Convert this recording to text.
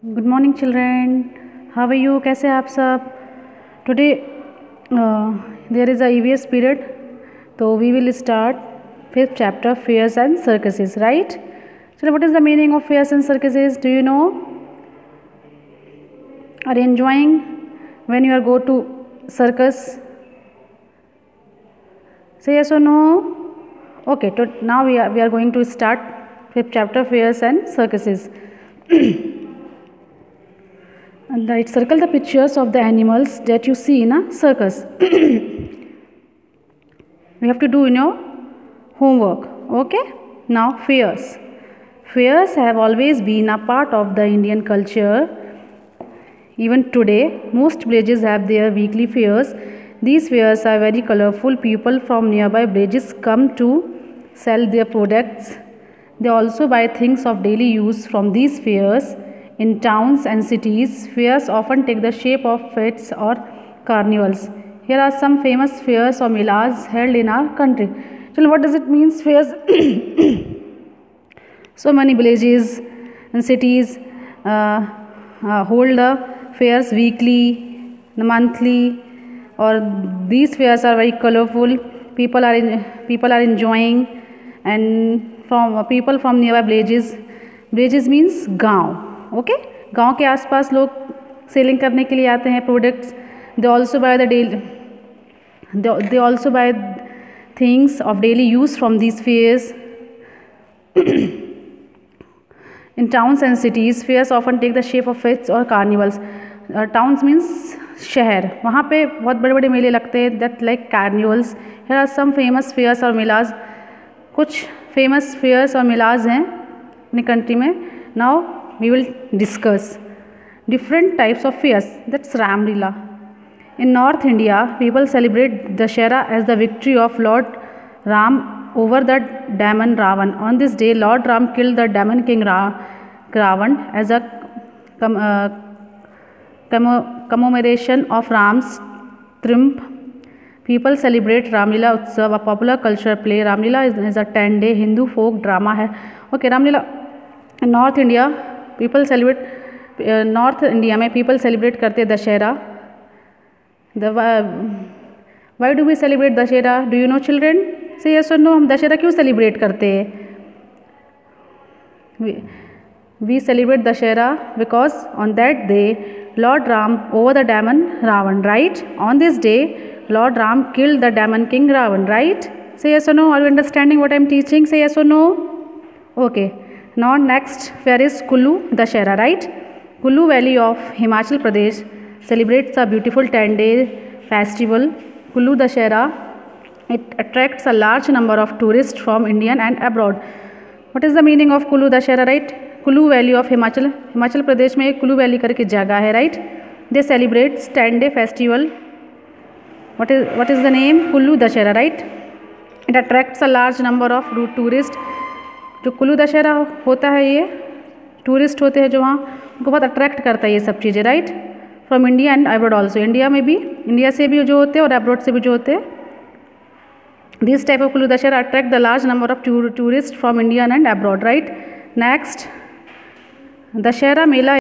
Good morning children, how are you? कैसे आप सब? Today there is a EVS period, तो we will start 5th chapter fairs and circuses, right? चलो, what is the meaning of fairs and circuses? Do you know? Are you enjoying when you are go to circus? Say yes or no? Okay, so now we are going to start 5th chapter fairs and circuses. And right, circle the pictures of the animals that you see in a circus. We have to do in your homework. Okay, now fairs have always been a part of the Indian culture. Even today most villages have their weekly fairs. These fairs are very colorful. People from nearby villages come to sell their products. They also buy things of daily use from these fairs. In towns and cities, fairs often take the shape of fetes or carnivals. Here are some famous fairs or melas held in our country. So what does it mean, fairs? So many villages and cities hold the fairs weekly, monthly, or these fairs are very colorful. People are enjoying, and people from nearby villages means गाँव. Okay, गांव के आसपास लोग selling करने के लिए आते हैं products. They also buy things of daily use from these fairs. In towns and cities fairs often take the shape of fetes और कार्निवल्स. टाउन्स मीन्स शहर, वहाँ पे बहुत बड़े बड़े मेले लगते हैं, that like carnivals. Here are some famous fairs और मेलाज. कुछ फेमस फेयर्स और मेलाज हैं अपनी कंट्री में. Now we will discuss different types of fairs. That's Ramlila. In North India, people celebrate Dashera as the victory of Lord Ram over the demon Ravan. On this day, Lord Ram killed the demon king Ravan as a commemoration of Ram's triumph. People celebrate Ramlila Utsav, a popular cultural play. Ramlila is a 10-day Hindu folk drama है. Okay, Ramlila in North India people celebrate. North India में people celebrate करते हैं Dussehra. Why do we celebrate Dussehra? Do you know children? Say yes और no, हम दशहरा क्यों celebrate करते हैं? We celebrate Dussehra because on that day lord Ram over the demon Ravan, right? On this day lord Ram killed the demon king Ravan, right? Say yes और no? Are you understanding what I am teaching? से yes और no? Okay. Now next fair is Kullu Dashera, right? Kullu Valley of Himachal Pradesh celebrates a beautiful 10-day festival. Kullu Dashera, it attracts a large number of tourists from India and abroad. What is the meaning of Kullu Dashera, right? Kullu Valley of Himachal Pradesh में Kullu Valley करके जगह है, right? They celebrate 10-day festival. What is the name? Kullu Dashera, right? It attracts a large number of tourists. जो कुल्लू दशहरा होता है, ये tourist होते हैं जो वहाँ, उनको बहुत अट्रैक्ट करता है ये सब चीज़ें, right? From India and abroad also. India में भी, इंडिया से भी जो होते हैं और अब्रॉड से भी जो होते हैं. This type of Kullu Dussehra attract the large number of tourist from India and abroad, right? Next, Dussehra Mela